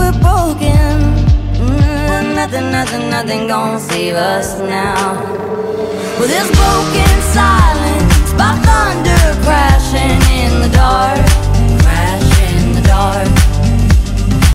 we're broken. Nothing gonna save us now. Well, this broken side